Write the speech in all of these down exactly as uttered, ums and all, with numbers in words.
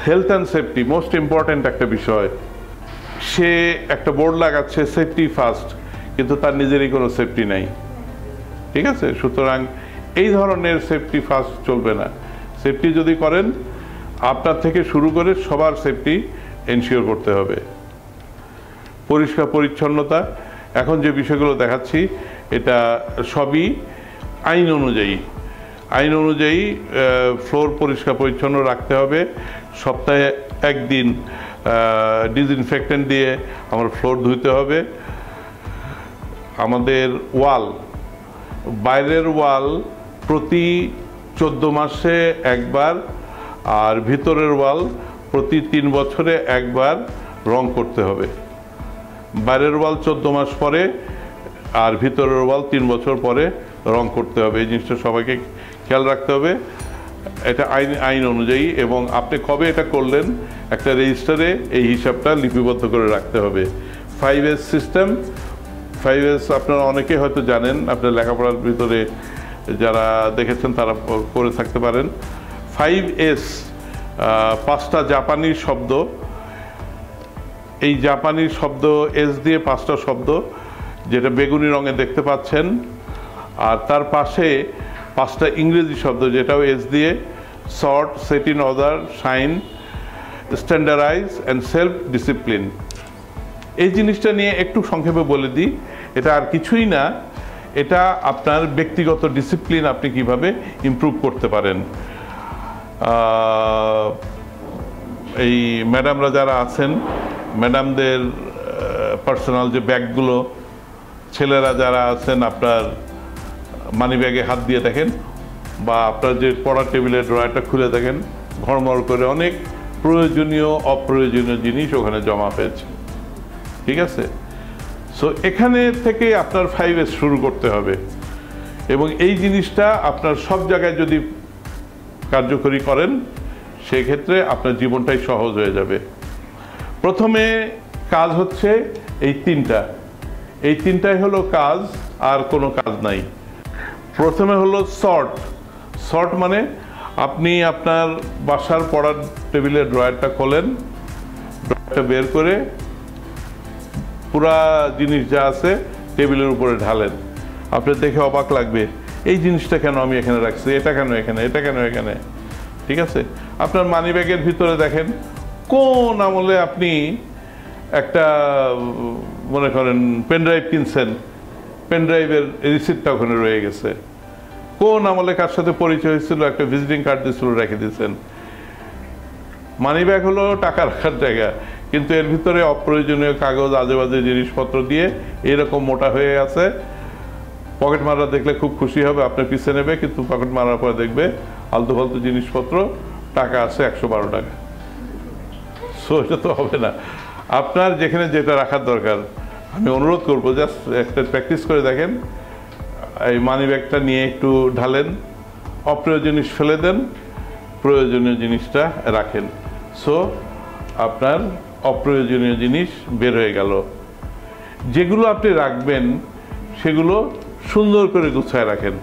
Health and safety most important একটা বিষয়। সে একটা বোর্ড লাগাচ্ছে সেফটি ফার্স্ট, কিন্তু তার নিজেরই কোনো সেফটি নাই, ঠিক আছে? সুতরাং এই ধরনের সেফটি ফার্স্ট চলবে না। সেফটি যদি করেন, আপনার থেকে শুরু করে সবার সেফটি এনশিওর করতে হবে। পরিষ্কার পরিচ্ছন্নতা, এখন যে বিষয়গুলো দেখাচ্ছি এটা সবই আইন অনুযায়ী আইন অনুযায়ী ফ্লোর পরিষ্কার পরিচ্ছন্ন রাখতে হবে। সপ্তাহে একদিন ডিসইনফেক্টেন্ট দিয়ে আমার ফ্লোর ধুইতে হবে। আমাদের ওয়াল, বাইরের ওয়াল প্রতি চোদ্দো মাসে একবার, আর ভিতরের ওয়াল প্রতি তিন বছরে একবার রং করতে হবে। বাইরের ওয়াল চোদ্দো মাস পরে আর ভিতরের ওয়াল তিন বছর পরে রং করতে হবে। এই জিনিসটা সবাইকে খেয়াল রাখতে হবে। এটা আইন আইন অনুযায়ী, এবং আপনি কবে এটা করলেন একটা রেজিস্টারে এই হিসাবটা লিপিবদ্ধ করে রাখতে হবে। Five S system, five S আপনারা অনেকে হয়তো জানেন, আপনার লেখাপড়ার ভিতরে যারা দেখেছেন তারা করে থাকতে পারেন। ফাইভ এস পাঁচটা জাপানি শব্দ, এই জাপানি শব্দ এস দিয়ে পাঁচটা শব্দ, যেটা বেগুনি রঙে দেখতে পাচ্ছেন, আর তার পাশে পাঁচটা ইংরেজি শব্দ যেটাও এস দিয়ে, sort, set in order, shine, standardize and self discipline. এই জিনিসটা নিয়ে একটু সংক্ষেপে বলে দিই। এটা আর কিছুই না, এটা আপনার ব্যক্তিগত ডিসিপ্লিন আপনি কিভাবে ইমপ্রুভ করতে পারেন। এই ম্যাডামরা যারা আছেন, ম্যাডামদের পার্সোনাল যে ব্যাগগুলো, ছেলেরা যারা আছেন আপনার মানি ব্যাগে হাত দিয়ে দেখেন, বা আপনার যে পড়ার টেবিলের ড্রয়ারটা খুলে দেখেন, ঘড়মড় করে অনেক প্রয়োজনীয় অপ্রয়োজনীয় জিনিস ওখানে জমা হয়েছে, ঠিক আছে? সো এখানে থেকে আপনার ফাইভ এস শুরু করতে হবে, এবং এই জিনিসটা আপনার সব জায়গায় যদি কার্যকরী করেন সেক্ষেত্রে আপনার জীবনটাই সহজ হয়ে যাবে। প্রথমে কাজ হচ্ছে এই তিনটা, এই তিনটাই হলো কাজ, আর কোনো কাজ নাই। প্রথমে হলো সর্ট। সর্ট মানে আপনি আপনার বাসার পড়ার টেবিলের ড্রয়ারটা খোলেন, ড্রয়ারটা বের করে পুরা জিনিস যা আছে টেবিলের উপরে ঢালেন। আপনার দেখে অবাক লাগবে, এই জিনিসটা কেন আমি এখানে রাখছি, এটা কেন এখানে, এটা কেন এখানে, ঠিক আছে? আপনার মানি ব্যাগের ভিতরে দেখেন কোন আমলে আপনি একটা মনে করেন পেনড্রাইভ কিনছেন, পেনড্রাইভের রিসিপ্টটা ওখানে রয়ে গেছে। কোন আমলে কার সাথে পরিচয় হয়েছিল, একটা ভিজিটিং কার্ড দিয়েছিল, রেখে দিয়েছেন। মানি ব্যাগ হলো টাকা রাখার জায়গা, কিন্তু এর ভিতরে অপ্রয়োজনীয় কাগজ, আজেবাজে জিনিসপত্র দিয়ে এরকম মোটা হয়ে আছে। পকেট মারা দেখলে খুব খুশি হবে, আপনার পিছিয়ে নেবে, কিন্তু পকেট মারার পরে দেখবে আলতু ফালতু জিনিসপত্র, টাকা আছে একশো বারো টাকা। সো এটা তো হবে না। আপনার যেখানে যেটা রাখার দরকার, আমি অনুরোধ করবো জাস্ট একটা প্র্যাকটিস করে দেখেন। এই মানি ব্যাগটা নিয়ে একটু ঢালেন, অপ্রয়োজনীয় জিনিস ফেলে দেন, প্রয়োজনীয় জিনিসটা রাখেন। সো আপনার অপ্রয়োজনীয় জিনিস বের হয়ে গেল। যেগুলো আপনি রাখবেন সেগুলো সুন্দর করে গুছায় রাখেন।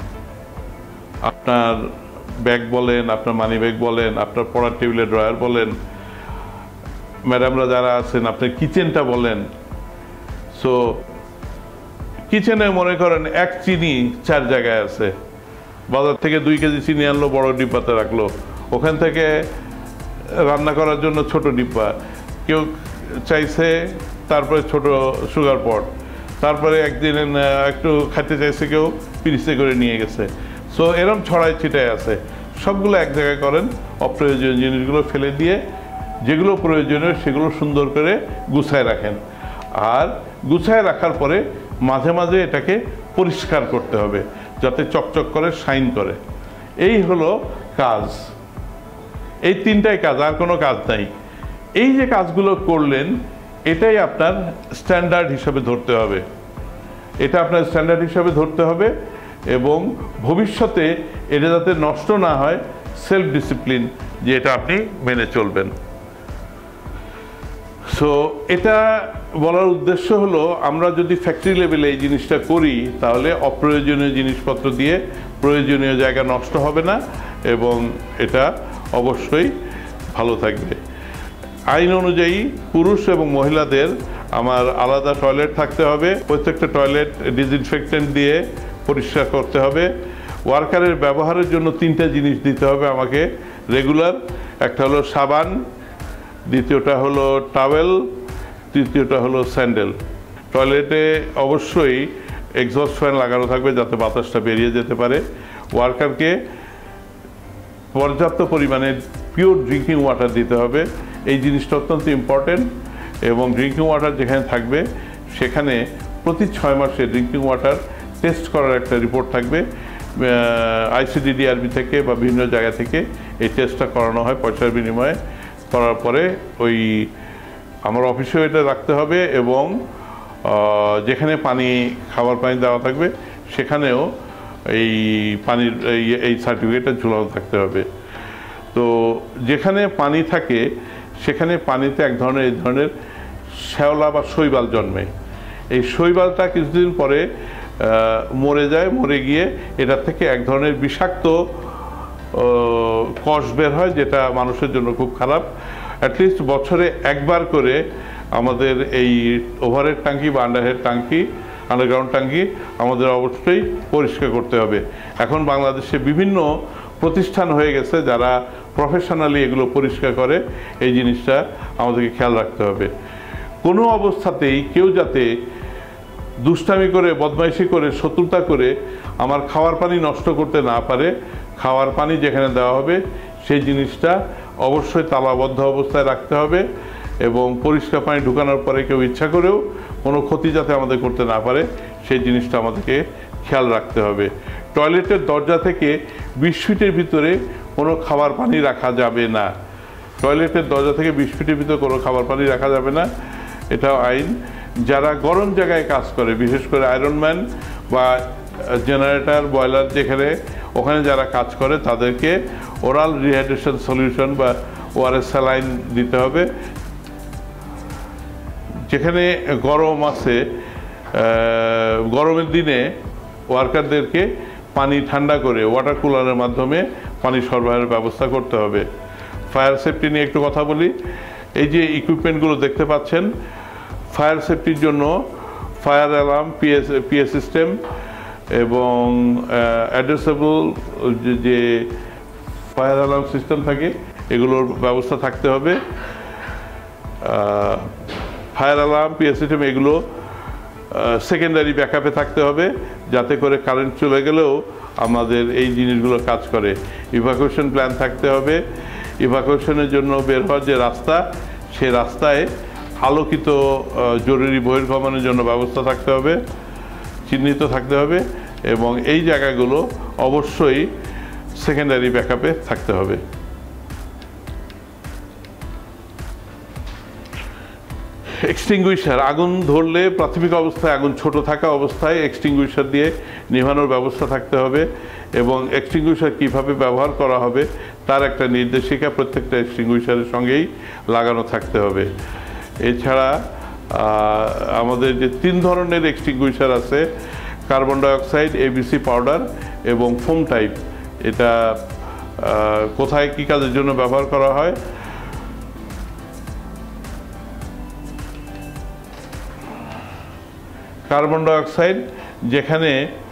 আপনার ব্যাগ বলেন, আপনার মানি ব্যাগ বলেন, আপনার পড়ার টেবিলের ড্রয়ার বলেন, ম্যাডামরা যারা আছেন আপনার কিচেনটা বলেন। সো কিচেনে মনে করেন এক চিনি চার জায়গায় আছে, বাজার থেকে দুই কেজি চিনি আনলো, বড় ডিব্বাতে রাখলো, ওখান থেকে রান্না করার জন্য ছোট ডিব্বা, কেউ চাইছে তারপরে ছোট সুগার পট, তারপরে একদিন একটু খেতে চাইছে কেউ, পিরিচে করে নিয়ে গেছে। সো এরম ছড়াই ছিটাই আছে, সবগুলো এক জায়গায় করেন। অপ্রয়োজনীয় জিনিসগুলো ফেলে দিয়ে যেগুলো প্রয়োজনীয় সেগুলো সুন্দর করে গুছায় রাখেন। আর গুছায় রাখার পরে মাঝে মাঝে এটাকে পরিষ্কার করতে হবে যাতে চকচক করে, শাইন করে। এই হলো কাজ, এই তিনটাই কাজ, আর কোনো কাজ নাই। এই যে কাজগুলো করলেন এটাই আপনার স্ট্যান্ডার্ড হিসাবে ধরতে হবে, এটা আপনার স্ট্যান্ডার্ড হিসাবে ধরতে হবে, এবং ভবিষ্যতে এটা যাতে নষ্ট না হয়, সেলফ ডিসিপ্লিন, যে এটা আপনি মেনে চলবেন। সো এটা বলার উদ্দেশ্য হলো, আমরা যদি ফ্যাক্টরি লেভেলে এই জিনিসটা করি তাহলে অপ্রয়োজনীয় জিনিসপত্র দিয়ে প্রয়োজনীয় জায়গা নষ্ট হবে না, এবং এটা অবশ্যই ভালো থাকবে। আইন অনুযায়ী পুরুষ এবং মহিলাদের আমার আলাদা টয়লেট থাকতে হবে, প্রত্যেকটা টয়লেট ডিসইনফেক্টেন্ট দিয়ে পরিষ্কার করতে হবে। ওয়ার্কারের ব্যবহারের জন্য তিনটা জিনিস দিতে হবে আমাকে রেগুলার, একটা হলো সাবান, দ্বিতীয়টা হলো টাওয়েল, তৃতীয়টা হলো স্যান্ডেল। টয়লেটে অবশ্যই এক্সস্ট ফ্যান লাগানো থাকবে যাতে বাতাসটা বেরিয়ে যেতে পারে। ওয়ার্কারকে পর্যাপ্ত পরিমাণে পিওর ড্রিঙ্কিং ওয়াটার দিতে হবে, এই জিনিসটা অত্যন্ত ইম্পর্টেন্ট। এবং ড্রিঙ্কিং ওয়াটার যেখানে থাকবে সেখানে প্রতি ছয় মাসে ড্রিঙ্কিং ওয়াটার টেস্ট করার একটা রিপোর্ট থাকবে, আইসিডিডিআরবি থেকে বা বিভিন্ন জায়গা থেকে এই টেস্টটা করানো হয় পয়সার বিনিময়ে। করার পরে ওই আমার অফিসেও এটা রাখতে হবে এবং যেখানে পানি খাবার পানি দেওয়া থাকবে সেখানেও এই পানির এই সার্টিফিকেটটা ঝুলানো থাকতে হবে। তো যেখানে পানি থাকে সেখানে পানিতে এক ধরনের এই ধরনের শ্যাওলা বা শৈবাল জন্মে। এই শৈবালটা কিছুদিন পরে মরে যায়, মরে গিয়ে এটার থেকে এক ধরনের বিষাক্ত কষ বের হয় যেটা মানুষের জন্য খুব খারাপ। অ্যাটলিস্ট বছরে একবার করে আমাদের এই ওভারহেড ট্যাঙ্কি বা আন্ডারহেড ট্যাঙ্কি আন্ডারগ্রাউন্ড ট্যাঙ্কি আমাদের অবশ্যই পরিষ্কার করতে হবে। এখন বাংলাদেশে বিভিন্ন প্রতিষ্ঠান হয়ে গেছে যারা প্রফেশনালি এগুলো পরিষ্কার করে, এই জিনিসটা আমাদেরকে খেয়াল রাখতে হবে। কোনো অবস্থাতেই কেউ যাতে দুষ্টামি করে, বদমাইশি করে, শত্রুতা করে আমার খাওয়ার পানি নষ্ট করতে না পারে। খাওয়ার পানি যেখানে দেওয়া হবে সেই জিনিসটা অবশ্যই তালাবদ্ধ অবস্থায় রাখতে হবে এবং পরিষ্কার পানি ঢুকানোর পরে কেউ ইচ্ছা করেও কোনো ক্ষতি যাতে আমাদের করতে না পারে সেই জিনিসটা আমাদেরকে খেয়াল রাখতে হবে। টয়লেটের দরজা থেকে বিশ ফিটের ভিতরে কোনো খাবার পানি রাখা যাবে না। টয়লেটের দরজা থেকে বিশ ফিটের ভিতরে কোনো খাবার পানি রাখা যাবে না, এটাও আইন। যারা গরম জায়গায় কাজ করে, বিশেষ করে আয়রনম্যান বা জেনারেটর বয়লার যেখানে ওখানে যারা কাজ করে তাদেরকে ওরাল রিহাইড্রেশন সলিউশন বা ওআরএস স্যালাইন দিতে হবে। যেখানে গরম আছে, গরমের দিনে ওয়ার্কারদেরকে পানি ঠান্ডা করে ওয়াটার কুলারের মাধ্যমে পানি সরবরাহের ব্যবস্থা করতে হবে। ফায়ার সেফটি নিয়ে একটু কথা বলি। এই যে ইকুইপমেন্টগুলো দেখতে পাচ্ছেন, ফায়ার সেফটির জন্য fire alarm, PS PS system এবং অ্যাড্রেসেবল যে ফায়ার অ্যালার্ম সিস্টেম থাকে এগুলোর ব্যবস্থা থাকতে হবে। ফায়ার অ্যালার্ম, পিএস সিস্টেম এগুলো সেকেন্ডারি ব্যাকআপে থাকতে হবে যাতে করে কারেন্ট চলে গেলেও আমাদের এই জিনিসগুলো কাজ করে। ইভাকুয়েশন প্ল্যান থাকতে হবে। ইভাকুয়েশনের জন্য বের হওয়ার যে রাস্তা, সে রাস্তায় আলোকিত জরুরি বহির্গমনের জন্য ব্যবস্থা থাকতে হবে, চিহ্নিত থাকতে হবে এবং এই জায়গাগুলো অবশ্যই সেকেন্ডারি ব্যাকআপে থাকতে হবে। এক্সটিংগুইশার, আগুন ধরলে প্রাথমিক অবস্থায় আগুন ছোট থাকা অবস্থায় এক্সটিংগুইশার দিয়ে নেভানোর ব্যবস্থা থাকতে হবে এবং এক্সটিংগুইশার কীভাবে ব্যবহার করা হবে তার একটা নির্দেশিকা প্রত্যেকটা এক্সটিংগুইশারের সঙ্গেই লাগানো থাকতে হবে। এছাড়া আমাদের যে তিন ধরনের এক্সটিংগুইশার আছে, কার্বন ডাইঅক্সাইড, এবিসি পাউডার এবং ফোম টাইপ, এটা কোথায় কী কাজের জন্য ব্যবহার করা হয়। কার্বন ডাইঅক্সাইড যেখানে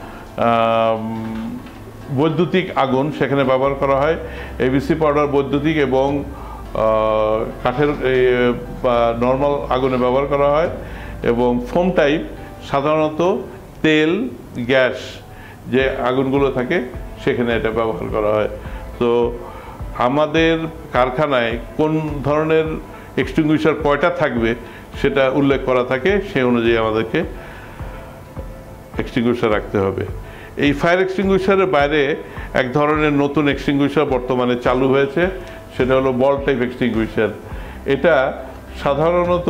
বৈদ্যুতিক আগুন সেখানে ব্যবহার করা হয়, এবিসি পাউডার বৈদ্যুতিক এবং কাঠের বা নর্মাল আগুনে ব্যবহার করা হয় এবং ফোম টাইপ সাধারণত তেল, গ্যাস যে আগুনগুলো থাকে সেখানে এটা ব্যবহার করা হয়। তো আমাদের কারখানায় কোন ধরনের এক্সটিংগুইশার কয়টা থাকবে সেটা উল্লেখ করা থাকে, সেই অনুযায়ী আমাদেরকে এক্সটিংগুইশার রাখতে হবে। এই ফায়ার এক্সটিংগুইশারের বাইরে এক ধরনের নতুন এক্সটিংগুইশার বর্তমানে চালু হয়েছে, সেটা হলো বল টাইপ এক্সটিংগুইশার। এটা সাধারণত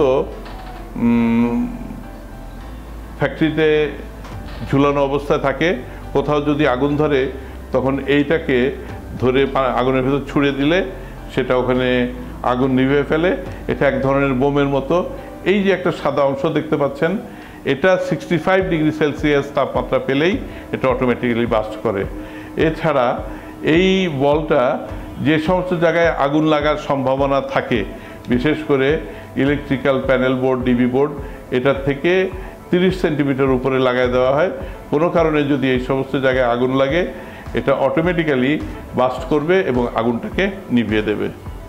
ফ্যাক্টরিতে ঝুলানো অবস্থায় থাকে। কোথাও যদি আগুন ধরে তখন এইটাকে ধরে আগুনের ভেতর ছুঁড়ে দিলে সেটা ওখানে আগুন নিভে ফেলে। এটা এক ধরনের বোমের মতো। এই যে একটা সাদা অংশ দেখতে পাচ্ছেন, এটা সিক্সটি ফাইভ ডিগ্রি সেলসিয়াস তাপমাত্রা পেলেই এটা অটোমেটিক্যালি বাস্ট করে। এছাড়া এই বলটা যে সমস্ত জায়গায় আগুন লাগার সম্ভাবনা থাকে, বিশেষ করে electrical panel board, DB board, এটার থেকে তিরিশ সেন্টিমিটার উপরে লাগাই দেওয়া হয়। কোনো কারণে যদি এই সমস্ত জায়গায় আগুন লাগে, এটা অটোমেটিক্যালি বাস্ট করবে এবং আগুনটাকে নিভিয়ে দেবে।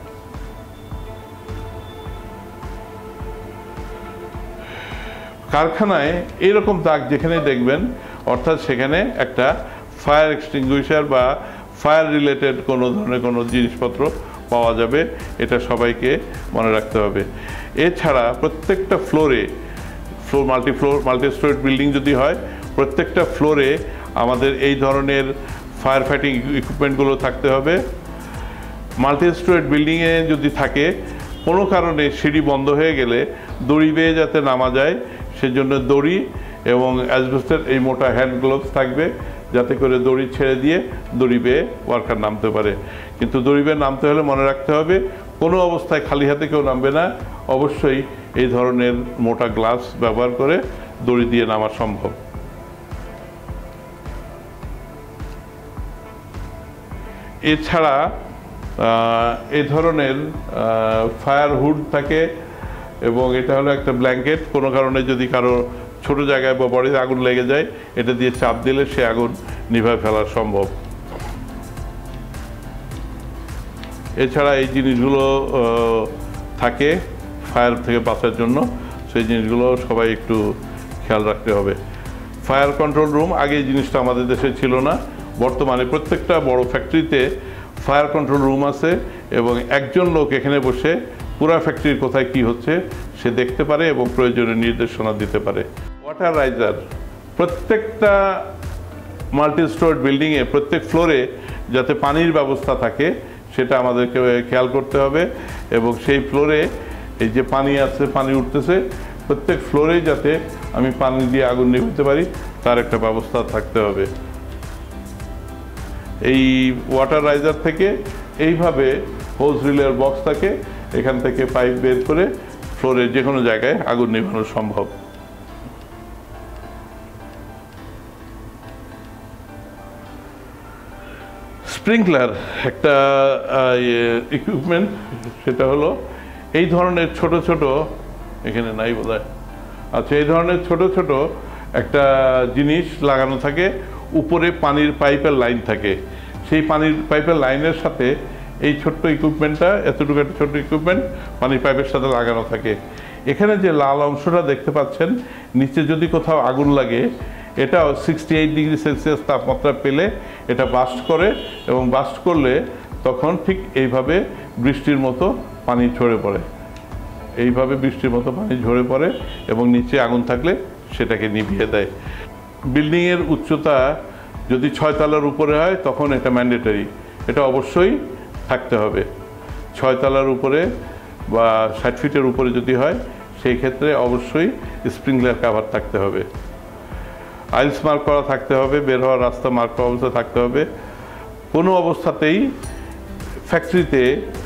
কারখানায় এইরকম দাগ যেখানে দেখবেন, অর্থাৎ সেখানে একটা ফায়ার এক্সটিংগুইশার বা ফায়ার রিলেটেড কোনো ধরনের কোনো জিনিসপত্র পাওয়া যাবে, এটা সবাইকে মনে রাখতে হবে। এছাড়া প্রত্যেকটা ফ্লোরে, floor multi floor multi storeyed building যদি হয়, প্রত্যেকটা ফ্লোরে আমাদের এই ধরনের ফায়ার ফাইটিং ইকুইপমেন্টগুলো থাকতে হবে। মাল্টি স্টোরেড বিল্ডিংয়ে যদি থাকে, কোনো কারণে সিঁড়ি বন্ধ হয়ে গেলে দড়ি বেয়ে যাতে নামা যায়, সেজন্য দড়ি এবং অ্যাসবেস্টের এই মোটা হ্যান্ড গ্লোভস থাকবে, যাতে করে দড়ি ছেড়ে দিয়ে দড়ি বেয়ে ওয়ার্কার নামতে পারে। কিন্তু দড়ি বেয়ে নামতে হলে মনে রাখতে হবে, কোনো অবস্থায় খালি হাতে কেউ নামবে না, অবশ্যই এই ধরনের মোটা গ্লাস ব্যবহার করে দড়ি দিয়ে নামা সম্ভব। এছাড়া এই ধরনের ফায়ার হুড থাকে এবং এটা হলো একটা ব্ল্যাঙ্কেট। কোনো কারণে যদি কারো ছোট জায়গায় বা বডিতে আগুন লেগে যায়, এটা দিয়ে চাপ দিলে সে আগুন নিভায় ফেলা সম্ভব। এছাড়া এই জিনিসগুলো থাকে ফায়ার থেকে বাঁচার জন্য, সেই জিনিসগুলো সবাই একটু খেয়াল রাখতে হবে। ফায়ার কন্ট্রোল রুম, আগে এই জিনিসটা আমাদের দেশে ছিল না, বর্তমানে প্রত্যেকটা বড় ফ্যাক্টরিতে ফায়ার কন্ট্রোল রুম আছে এবং একজন লোক এখানে বসে পুরা ফ্যাক্টরির কোথায় কি হচ্ছে সে দেখতে পারে এবং প্রয়োজনীয় নির্দেশনা দিতে পারে। ওয়াটার রাইজার, প্রত্যেকটা মাল্টি স্টোরেড বিল্ডিংয়ে প্রত্যেক ফ্লোরে যাতে পানির ব্যবস্থা থাকে সেটা আমাদেরকে খেয়াল করতে হবে এবং সেই ফ্লোরে এই যে পানি আছে, পানি উঠতেছে, প্রত্যেক ফ্লোরেই যাতে আমি পানি দিয়ে আগুন নিভাতে পারি তার একটা ব্যবস্থা থাকতে হবে। এই ওয়াটার রাইজার থেকে এইভাবে হোজ রিলের বক্স থাকে, এখান থেকে পাইপ বের করে ফ্লোরে যে কোনো জায়গায় আগুন নিভানো সম্ভব। স্প্রিংকলার একটা ইকুইপমেন্ট, সেটা হলো এই ধরনের ছোট ছোট, এখানে নাই বোধহয়, আচ্ছা, এই ধরনের ছোট ছোট একটা জিনিস লাগানো থাকে, উপরে পানির পাইপের লাইন থাকে, সেই পানির পাইপের লাইনের সাথে এই ছোট্ট ইকুইপমেন্টটা, এতটুকু একটা ছোট্ট ইকুইপমেন্ট পানির পাইপের সাথে লাগানো থাকে। এখানে যে লাল অংশটা দেখতে পাচ্ছেন, নিচে যদি কোথাও আগুন লাগে, এটাও সিক্সটি এইট ডিগ্রি সেলসিয়াস তাপমাত্রা পেলে এটা বাস্ট করে এবং বাস্ট করলে তখন ঠিক এইভাবে বৃষ্টির মতো পানি ঝরে পড়ে, এইভাবে বৃষ্টির মতো পানি ঝরে পড়ে এবং নিচে আগুন থাকলে সেটাকে নিভিয়ে দেয়। বিল্ডিংয়ের উচ্চতা যদি ছয় তলার উপরে হয় তখন এটা ম্যান্ডেটরি, এটা অবশ্যই থাকতে হবে। ছয় তলার উপরে বা ষাট ফিটের উপরে যদি হয় সেই ক্ষেত্রে অবশ্যই স্প্রিংকলার কাভার থাকতে হবে, আইলস মার্ক করা থাকতে হবে, বের হওয়ার রাস্তা মার্ক করা অবস্থা থাকতে হবে। কোনো অবস্থাতেই ফ্যাক্টরিতে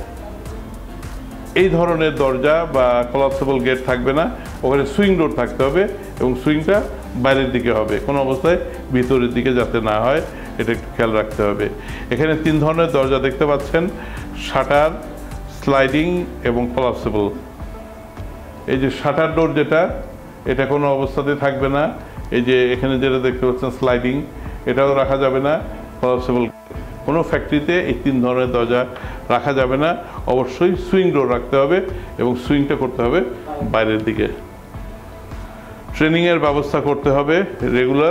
এই ধরনের দরজা বা কলাপসেবল গেট থাকবে না, ওখানে সুইং ডোর থাকতে হবে এবং সুইংটা বাইরের দিকে হবে, কোনো অবস্থায় ভিতরের দিকে যাতে না হয় এটা একটু খেয়াল রাখতে হবে। এখানে তিন ধরনের দরজা দেখতে পাচ্ছেন, শাটার, স্লাইডিং এবং কলাপসেবল। এই যে শাটার ডোর যেটা, এটা কোনো অবস্থাতে থাকবে না। এই যে এখানে যেটা দেখতে পাচ্ছেন স্লাইডিং, এটাও রাখা যাবে না। কলাপসেবল, কোনো ফ্যাক্টরিতে এই তিন ধরনের দরজা রাখা যাবে না, অবশ্যই সুইং ডোর রাখতে হবে এবং সুইংটা করতে হবে বাইরের দিকে। ট্রেনিংয়ের ব্যবস্থা করতে হবে রেগুলার।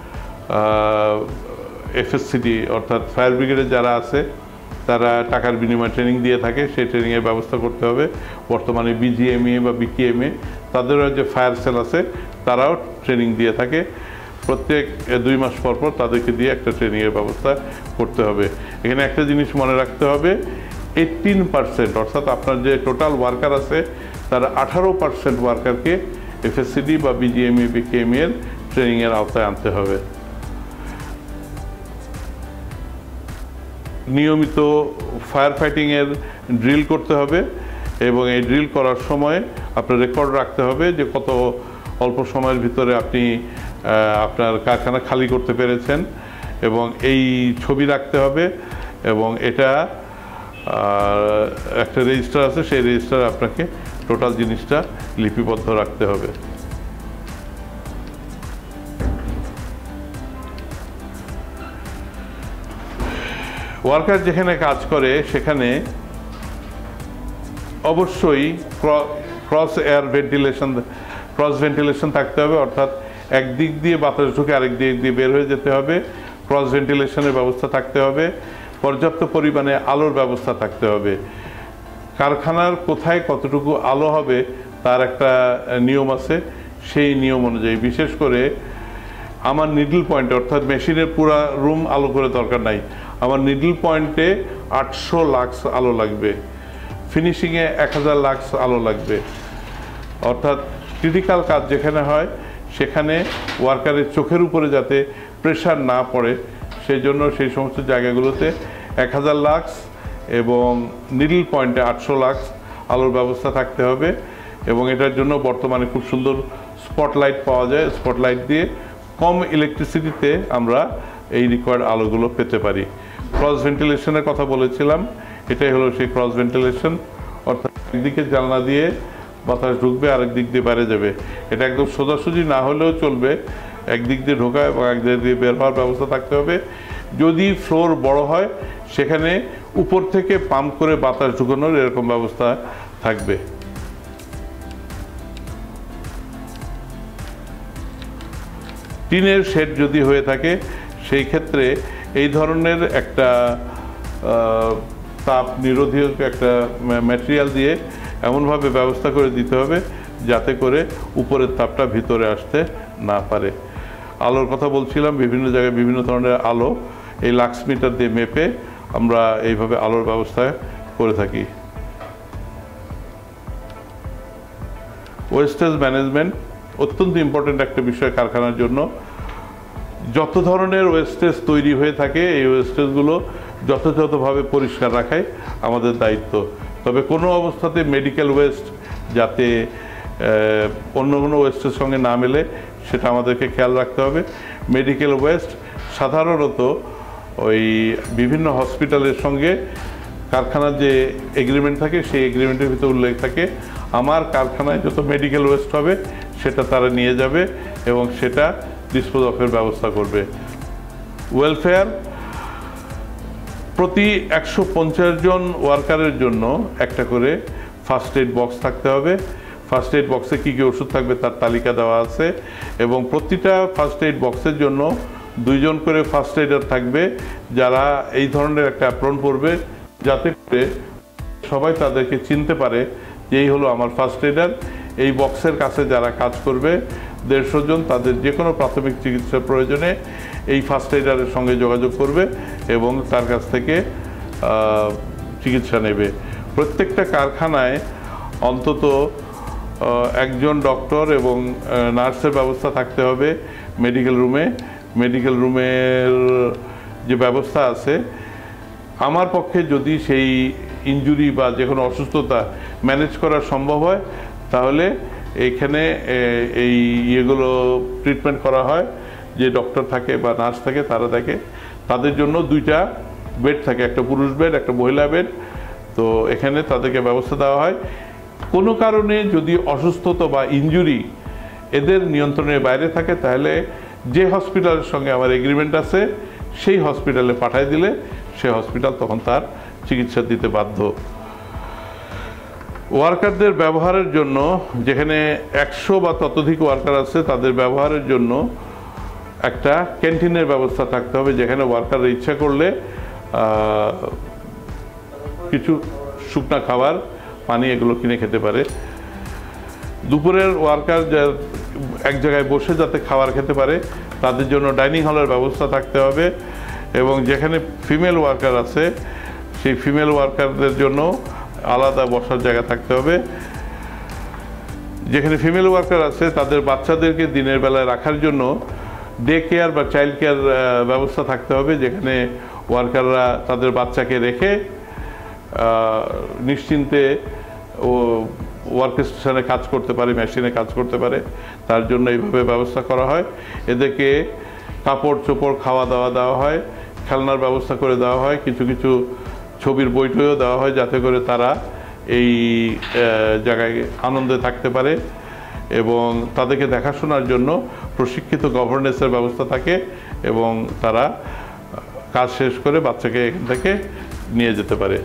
এফএসসিডি অর্থাৎ ফায়ার ব্রিগেডের যারা আছে তারা টাকার বিনিময়ে ট্রেনিং দিয়ে থাকে, সেই ট্রেনিংয়ের ব্যবস্থা করতে হবে। বর্তমানে বিজিএমই বা বিকেএমএ তাদেরও যে ফায়ার সেল আছে তারাও ট্রেনিং দিয়ে থাকে, প্রত্যেক দুই মাস পর পর তাদেরকে দিয়ে একটা ট্রেনিংয়ের ব্যবস্থা করতে হবে। এখানে একটা জিনিস মনে রাখতে হবে, এইটিন পার্সেন্ট অর্থাৎ আপনার যে টোটাল ওয়ার্কার আছে তার আঠারো পার্সেন্ট ওয়ার্কারকে এফএসসিডি বা বিজিএমই বিকেএমই এর ট্রেনিংয়ের আওতায় আনতে হবে। নিয়মিত ফায়ার ফাইটিংয়ের ড্রিল করতে হবে এবং এই ড্রিল করার সময় আপনার রেকর্ড রাখতে হবে যে কত অল্প সময়ের ভিতরে আপনি আপনার কারখানা খালি করতে পেরেছেন এবং এই ছবি রাখতে হবে এবং এটা আর একটা রেজিস্টার আছে, সেই রেজিস্টারে আপনাকে টোটাল জিনিসটা লিপিবদ্ধ রাখতে হবে। ওয়ার্কার যেখানে কাজ করে সেখানে অবশ্যই cross air ventilation cross ventilation থাকতে হবে, অর্থাৎ একদিক দিয়ে বাতাস ঢুকে আরেক দিক দিয়ে বের হয়ে যেতে হবে। ক্রস ভেন্টিলেশনের ব্যবস্থা থাকতে হবে, পর্যাপ্ত পরিমাণে আলোর ব্যবস্থা থাকতে হবে। কারখানার কোথায় কতটুকু আলো হবে তার একটা নিয়ম আছে, সেই নিয়ম অনুযায়ী বিশেষ করে আমার নিডল পয়েন্টে, অর্থাৎ মেশিনের পুরা রুম আলো করে দরকার নাই, আমার নিডল পয়েন্টে আটশো লাক্স আলো লাগবে, ফিনিশিংয়ে এক হাজার লাক্স আলো লাগবে। অর্থাৎ ক্রিটিক্যাল কাজ যেখানে হয় সেখানে ওয়ার্কারের চোখের উপরে যাতে প্রেশার না পড়ে সেই জন্য সেই সমস্ত জায়গাগুলোতে এক হাজার লাক্স এবং নিডল পয়েন্টে আটশো লাক্স আলোর ব্যবস্থা থাকতে হবে। এবং এটার জন্য বর্তমানে খুব সুন্দর স্পটলাইট পাওয়া যায়, স্পটলাইট দিয়ে কম ইলেকট্রিসিটিতে আমরা এই রিকোয়ার্ড আলোগুলো পেতে পারি। ক্রস ভেন্টিলেশনের কথা বলেছিলাম, এটাই হলো সেই ক্রস ভেন্টিলেশন, অর্থাৎ একদিকে জানলা দিয়ে বাতাস ঢুকবে আরেক দিক দিয়ে বাইরে যাবে। এটা একদম সোজাসুজি না হলেও চলবে, একদিক দিয়ে ঢোকা এবং একদিক দিয়ে বের হওয়ার ব্যবস্থা থাকতে হবে। যদি ফ্লোর বড় হয় সেখানে উপর থেকে পাম্প করে বাতাস ঢুকানোর এরকম ব্যবস্থা থাকবে। টিনের শেড যদি হয়ে থাকে সেই ক্ষেত্রে এই ধরনের একটা তাপ নিরোধী একটা ম্যাটেরিয়াল দিয়ে এমনভাবে ব্যবস্থা করে দিতে হবে যাতে করে উপরের তাপটা ভিতরে আসতে না পারে। আলোর কথা বলছিলাম, বিভিন্ন জায়গায় বিভিন্ন ধরনের আলো এই লাক্স মিটার দিয়ে মেপে আমরা এইভাবে আলোর ব্যবস্থা করে থাকি। ওয়েস্টেজ ম্যানেজমেন্ট অত্যন্ত ইম্পর্টেন্ট একটা বিষয় কারখানার জন্য। যত ধরনের ওয়েস্টেজ তৈরি হয়ে থাকে এই ওয়েস্টেজগুলো যথাযথভাবে পরিষ্কার রাখাই আমাদের দায়িত্ব। তবে কোনো অবস্থাতে মেডিকেল ওয়েস্ট যাতে অন্য কোনো ওয়েস্টের সঙ্গে না মেলে সেটা আমাদেরকে খেয়াল রাখতে হবে। মেডিকেল ওয়েস্ট সাধারণত ওই বিভিন্ন হসপিটালের সঙ্গে কারখানার যে এগ্রিমেন্ট থাকে সেই এগ্রিমেন্টের ভিতরে উল্লেখ থাকে আমার কারখানায় যত মেডিকেল ওয়েস্ট হবে সেটা তারা নিয়ে যাবে এবং সেটা ডিসপোজ অফের ব্যবস্থা করবে। ওয়েলফেয়ার, প্রতি একশো পঞ্চাশ জন ওয়ার্কারের জন্য একটা করে ফার্স্ট এইড বক্স থাকতে হবে। ফার্স্ট এইড বক্সে কী কী ওষুধ থাকবে তার তালিকা দেওয়া আছে এবং প্রতিটা ফার্স্ট এইড বক্সের জন্য দুইজন করে ফার্স্ট এইডার থাকবে যারা এই ধরনের একটা অ্যাপ্রন পরবে যাতে করে সবাই তাদেরকে চিনতে পারে যে এই হলো আমার ফার্স্ট এইডার। এই বক্সের কাছে যারা কাজ করবে দেড়শো জন তাদের যে কোনো প্রাথমিক চিকিৎসার প্রয়োজনে এই ফার্স্ট এইডারের সঙ্গে যোগাযোগ করবে এবং তার কাছ থেকে চিকিৎসা নেবে। প্রত্যেকটা কারখানায় অন্তত একজন ডক্টর এবং নার্সের ব্যবস্থা থাকতে হবে মেডিকেল রুমে। মেডিকেল রুমের যে ব্যবস্থা আছে আমার পক্ষে যদি সেই ইনজুরি বা যে কোনো অসুস্থতা ম্যানেজ করা সম্ভব হয় তাহলে এইখানে এই ইয়েগুলো ট্রিটমেন্ট করা হয়। যে ডক্টর থাকে বা নার্স থাকে তারা থাকে, তাদের জন্য দুইটা বেড থাকে, একটা পুরুষ বেড একটা মহিলা বেড। তো এখানে তাদেরকে ব্যবস্থা দেওয়া হয়। কোনো কারণে যদি অসুস্থতা বা ইনজুরি এদের নিয়ন্ত্রণের বাইরে থাকে তাহলে যে হসপিটালের সঙ্গে আমার এগ্রিমেন্ট আছে সেই হসপিটালে পাঠিয়ে দিলে সে হসপিটাল তখন তার চিকিৎসা দিতে বাধ্য। ওয়ার্কারদের ব্যবহারের জন্য, যেখানে একশো বা ততোধিক ওয়ার্কার আছে তাদের ব্যবহারের জন্য একটা ক্যান্টিনের ব্যবস্থা থাকতে হবে যেখানে ওয়ার্কাররা ইচ্ছা করলে কিছু শুকনা খাবার, পানি এগুলো কিনে খেতে পারে। দুপুরের ওয়ার্কার যা এক জায়গায় বসে যাতে খাবার খেতে পারে তাদের জন্য ডাইনিং হলের ব্যবস্থা থাকতে হবে এবং যেখানে ফিমেল ওয়ার্কার আছে সেই ফিমেল ওয়ার্কারদের জন্য আলাদা বসার জায়গা থাকতে হবে। যেখানে ফিমেল ওয়ার্কার আছে তাদের বাচ্চাদেরকে দিনের বেলায় রাখার জন্য ডে কেয়ার বা চাইল্ড কেয়ার ব্যবস্থা থাকতে হবে যেখানে ওয়ার্কাররা তাদের বাচ্চাকে রেখে নিশ্চিন্তে ও ওয়ার্ক স্টেশনে কাজ করতে পারে, মেশিনে কাজ করতে পারে, তার জন্য এইভাবে ব্যবস্থা করা হয়। এদেরকে কাপড় চোপড় খাওয়া দাওয়া দেওয়া হয়, খেলনার ব্যবস্থা করে দেওয়া হয়, কিছু কিছু ছবির বইটইও দেওয়া হয় যাতে করে তারা এই জায়গায় আনন্দে থাকতে পারে এবং তাদেরকে দেখাশোনার জন্য প্রশিক্ষিত গভর্নেন্সের ব্যবস্থা থাকে এবং তারা কাজ শেষ করে বাচ্চাকে এখান থেকে নিয়ে যেতে পারে।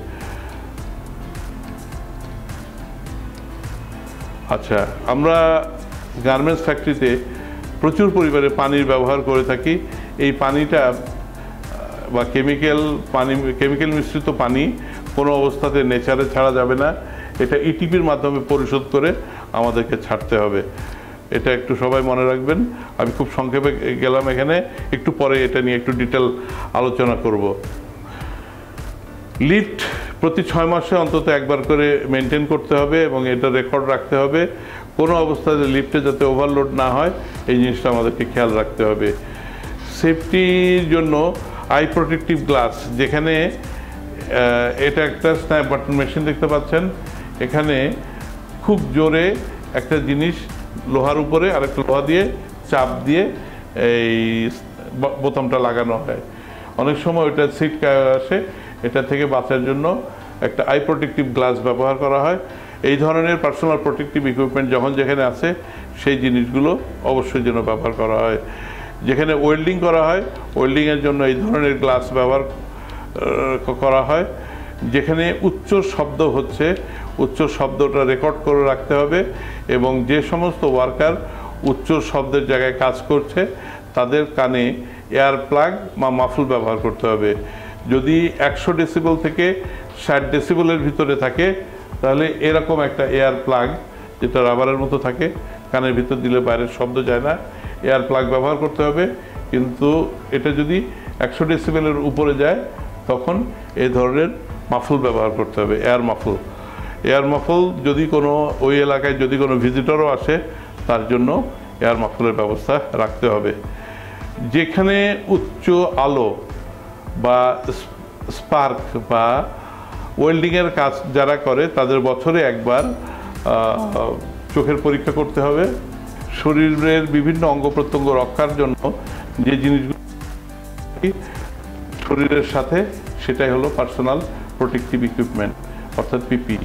আচ্ছা, আমরা গার্মেন্টস ফ্যাক্টরিতে প্রচুর পরিমাণে পানির ব্যবহার করে থাকি। এই পানিটা বা কেমিক্যাল পানি কেমিক্যাল মিশ্রিত পানি কোনো অবস্থাতে নেচারে ছাড়া যাবে না, এটা ইটিপির মাধ্যমে পরিশোধ করে আমাদেরকে ছাড়তে হবে। এটা একটু সবাই মনে রাখবেন। আমি খুব সংক্ষেপে গেলাম এখানে, একটু পরে এটা নিয়ে একটু ডিটেল আলোচনা করব। লিফট প্রতি ছয় মাসে অন্তত একবার করে মেনটেন করতে হবে এবং এটা রেকর্ড রাখতে হবে। কোনো অবস্থাতে লিফটে যাতে ওভারলোড না হয় এই জিনিসটা আমাদেরকে খেয়াল রাখতে হবে। সেফটির জন্য আই প্রোটেক্টিভ গ্লাস, যেখানে এটা একটা স্ন্যাপ বাটন মেশিন দেখতে পাচ্ছেন, এখানে খুব জোরে একটা জিনিস লোহার উপরে আরেকটা লোহা দিয়ে চাপ দিয়ে এই বোতামটা লাগানো হয়। অনেক সময় ওটা ছিটকে আসে, এটা থেকে বাঁচার জন্য একটা আই প্রোটেক্টিভ গ্লাস ব্যবহার করা হয়। এই ধরনের পার্সোনাল প্রোটেক্টিভ ইকুইপমেন্ট যখন যেখানে আছে সেই জিনিসগুলো অবশ্যই যেন ব্যবহার করা হয়। যেখানে ওয়েল্ডিং করা হয় ওয়েল্ডিংয়ের জন্য এই ধরনের গ্লাস ব্যবহার করা হয়। যেখানে উচ্চ শব্দ হচ্ছে উচ্চ শব্দটা রেকর্ড করে রাখতে হবে এবং যে সমস্ত ওয়ার্কার উচ্চ শব্দের জায়গায় কাজ করছে তাদের কানে এয়ার প্লাগ বা মাফল ব্যবহার করতে হবে। যদি একশো ডেসিবেল থেকে ষাট ডেসিবেলের ভিতরে থাকে তাহলে এরকম একটা এয়ার প্লাগ, যেটা রাবারের মতো থাকে, কানের ভিতর দিলে বাইরের শব্দ যায় না, এয়ার প্লাগ ব্যবহার করতে হবে। কিন্তু এটা যদি একশো ডেসিবেলের উপরে যায় তখন এই ধরনের মাফল ব্যবহার করতে হবে, এয়ার মাফল। এয়ার মাফল যদি কোনো ওই এলাকায় যদি কোনো ভিজিটরও আসে তার জন্য এয়ার মাফলের ব্যবস্থা রাখতে হবে। যেখানে উচ্চ আলো বা স্পার্ক বা ওয়েল্ডিংয়ের কাজ যারা করে তাদের বছরে একবার চোখের পরীক্ষা করতে হবে। শরীরের বিভিন্ন অঙ্গ প্রত্যঙ্গ রক্ষার জন্য যে জিনিসগুলো শরীরের সাথে, সেটাই হলো পার্সোনাল প্রোটেক্টিভ ইকুইপমেন্ট অর্থাৎ পিপিই।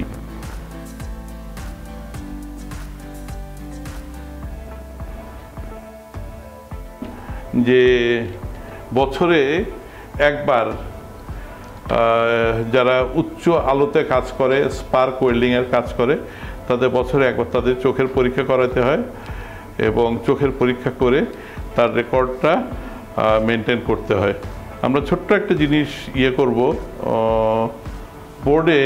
যে বছরে একবার যারা উচ্চ আলোতে কাজ করে, স্পার্ক ওয়েল্ডিংয়ের কাজ করে, তাদের বছরে একবার তাদের চোখের পরীক্ষা করাতে হয় এবং চোখের পরীক্ষা করে তার রেকর্ডটা মেনটেন করতে হয়। আমরা ছোট্ট একটা জিনিস ইয়ে করব, বোর্ডে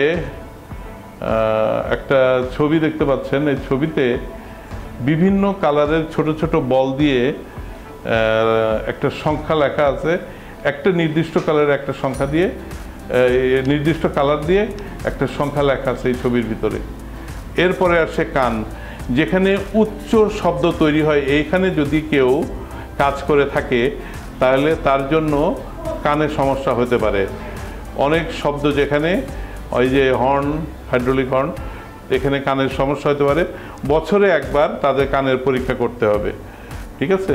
একটা ছবি দেখতে পাচ্ছেন। এই ছবিতে বিভিন্ন কালারের ছোট ছোট বল দিয়ে একটা সংখ্যা লেখা আছে। একটা নির্দিষ্ট কালারের একটা সংখ্যা দিয়ে নির্দিষ্ট কালার দিয়ে একটা সংখ্যা লেখা আছে এই ছবির ভিতরে। এরপরে আসে কান, যেখানে উচ্চ শব্দ তৈরি হয়। এইখানে যদি কেউ কাজ করে থাকে তাহলে তার জন্য কানে সমস্যা হতে পারে। অনেক শব্দ যেখানে ওই যে হর্ন, হাইড্রোলিক হর্ন, এখানে কানের সমস্যা হতে পারে। বছরে একবার তাদের কানের পরীক্ষা করতে হবে, ঠিক আছে,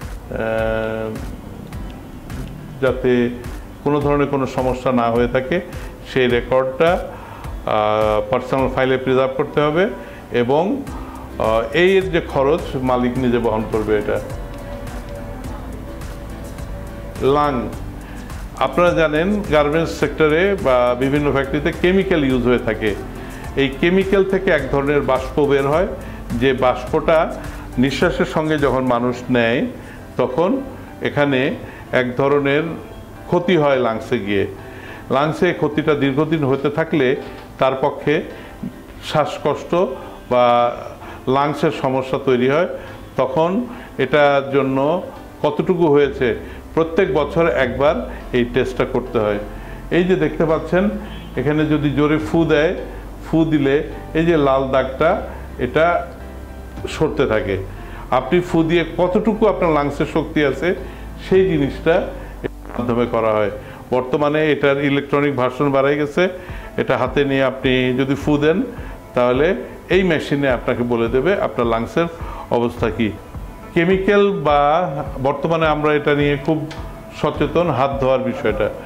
যাতে কোনো ধরনের কোনো সমস্যা না হয়ে থাকে। সেই রেকর্ডটা পার্সোনাল ফাইলে প্রিজার্ভ করতে হবে এবং এই যে খরচ মালিক নিজে বহন করবে। এটা লাং, আপনারা জানেন গার্মেন্টস সেক্টরে বা বিভিন্ন ফ্যাক্টরিতে কেমিক্যাল ইউজ হয়ে থাকে। এই কেমিক্যাল থেকে এক ধরনের বাষ্প বের হয়, যে বাষ্পটা নিঃশ্বাসের সঙ্গে যখন মানুষ নেয় তখন এখানে এক ধরনের ক্ষতি হয় লাংসে গিয়ে। লাংসে ক্ষতিটা দীর্ঘদিন হতে থাকলে তার পক্ষে শ্বাসকষ্ট বা লাংসের সমস্যা তৈরি হয়। তখন এটার জন্য কতটুকু হয়েছে প্রত্যেক বছর একবার এই টেস্টটা করতে হয়। এই যে দেখতে পাচ্ছেন এখানে যদি জোরে ফু দেয়, ফু দিলে এই যে লাল দাগটা এটা সরতে থাকে। আপনি ফু দিয়ে কতটুকু আপনার লাংসের শক্তি আছে সেই জিনিসটা মাধ্যমে করা হয়। বর্তমানে এটার ইলেকট্রনিক ভার্সন বাড়াই গেছে। এটা হাতে নিয়ে আপনি যদি ফু দেন তাহলে এই মেশিনে আপনাকে বলে দেবে আপনার লাংসের অবস্থা কি। কেমিক্যাল বা বর্তমানে আমরা এটা নিয়ে খুব সচেতন, হাত ধোয়ার বিষয়টা।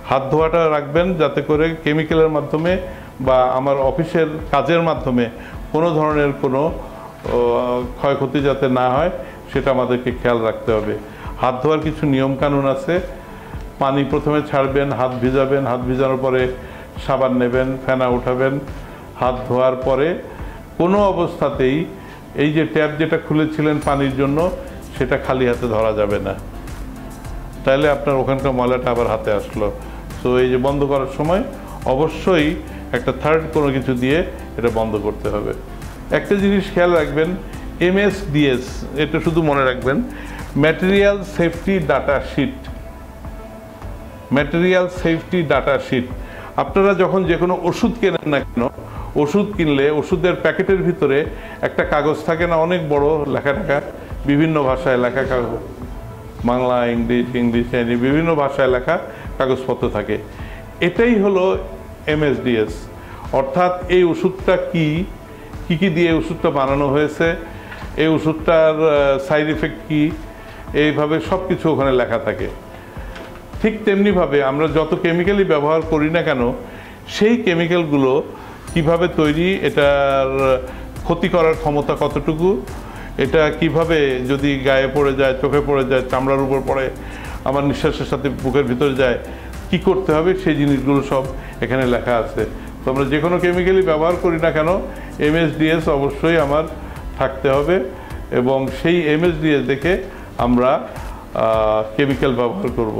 হাত ধোয়াটা রাখবেন যাতে করে কেমিক্যালের মাধ্যমে বা আমার অফিসের কাজের মাধ্যমে কোনো ধরনের কোনো ক্ষয়ক্ষতি যাতে না হয় সেটা আমাদেরকে খেয়াল রাখতে হবে। হাত ধোয়ার কিছু নিয়মকানুন আছে। পানি প্রথমে ছাড়বেন, হাত ভিজাবেন, হাত ভিজানোর পরে সাবান নেবেন, ফেনা উঠাবেন। হাত ধোয়ার পরে কোনো অবস্থাতেই এই যে ট্যাপ যেটা খুলেছিলেন পানির জন্য সেটা খালি হাতে ধরা যাবে না, তাহলে আপনার ওখানকার ময়লাটা আবার হাতে আসলো। তো এই যে বন্ধ করার সময় অবশ্যই একটা থার্ড কোনো কিছু দিয়ে এটা বন্ধ করতে হবে। একটা জিনিস খেয়াল রাখবেন, এমএসডিএস, এটা শুধু মনে রাখবেন, material safety data sheet. Material safety data sheet. আপনারা যখন যে কোনো ওষুধ কেনেন না কেন, ওষুধ কিনলে ওষুধের প্যাকেটের ভিতরে একটা কাগজ থাকে না, অনেক বড় লেখা লেখা, বিভিন্ন ভাষায় লেখা কাগজ, বাংলা, ইংলিশ, ইংলিশ, হিন্দি, বিভিন্ন ভাষায় লেখা কাগজপত্র থাকে। এটাই হলো এমএসডিএস, অর্থাৎ এই ওষুধটা কি কী কী দিয়ে ওষুধটা বানানো হয়েছে, এই ওষুধটার সাইড এফেক্ট কী, এইভাবে সব কিছু ওখানে লেখা থাকে। ঠিক তেমনিভাবে আমরা যত কেমিক্যালই ব্যবহার করি না কেন, সেই কেমিক্যালগুলো কিভাবে তৈরি, এটার ক্ষতি করার ক্ষমতা কতটুকু, এটা কিভাবে যদি গায়ে পড়ে যায়, চোখে পড়ে যায়, চামড়ার উপর পড়ে, আমার নিঃশ্বাসের সাথে বুকের ভিতরে যায়, কি করতে হবে সেই জিনিসগুলো সব এখানে লেখা আছে। তো আমরা যে কোনো কেমিক্যালই ব্যবহার করি না কেন এমএসডিএস অবশ্যই আমার থাকতে হবে, এবং সেই এমএসডিএস দেখে আমরা কেমিক্যাল ব্যবহার করব।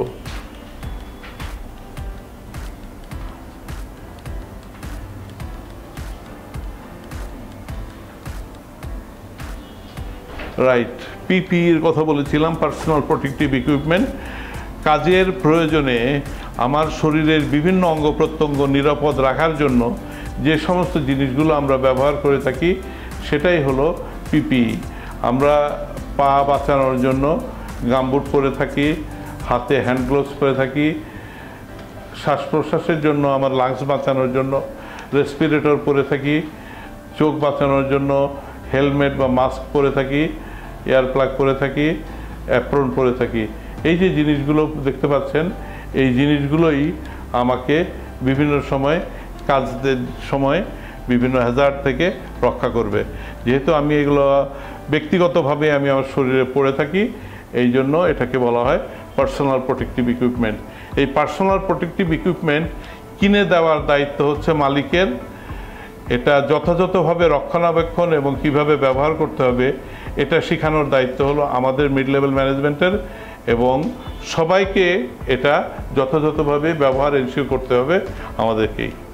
রাইট, পিপিইর কথা বলেছিলাম, পার্সোনাল প্রোটেক্টিভ ইকুইপমেন্ট। কাজের প্রয়োজনে আমার শরীরের বিভিন্ন অঙ্গ প্রত্যঙ্গ নিরাপদ রাখার জন্য যে সমস্ত জিনিসগুলো আমরা ব্যবহার করে থাকি সেটাই হলো পিপিই। আমরা পা বাঁচানোর জন্য গামবুট পরে থাকি, হাতে হ্যান্ড গ্লোভস পরে থাকি, শ্বাস প্রশ্বাসের জন্য আমার লাংস বাঁচানোর জন্য রেসপিরেটর পরে থাকি, চোখ বাঁচানোর জন্য হেলমেট বা মাস্ক পরে থাকি, এয়ার প্লাগ পরে থাকি, অ্যাপ্রন পরে থাকি। এই যে জিনিসগুলো দেখতে পাচ্ছেন, এই জিনিসগুলোই আমাকে বিভিন্ন সময় কাজের সময় বিভিন্ন হ্যাজার্ড থেকে রক্ষা করবে। যেহেতু আমি এগুলো ব্যক্তিগতভাবে আমি আমার শরীরে পরে থাকি, এই জন্য এটাকে বলা হয় পার্সোনাল প্রোটেক্টিভ ইকুইপমেন্ট। এই পার্সোনাল প্রোটেক্টিভ ইকুইপমেন্ট কিনে দেওয়ার দায়িত্ব হচ্ছে মালিকের। এটা যথাযথভাবে রক্ষণাবেক্ষণ এবং কিভাবে ব্যবহার করতে হবে এটা শেখানোর দায়িত্ব হলো আমাদের মিড লেভেল ম্যানেজমেন্টের, এবং সবাইকে এটা যথাযথভাবে ব্যবহার এনশিওর করতে হবে আমাদেরকেই।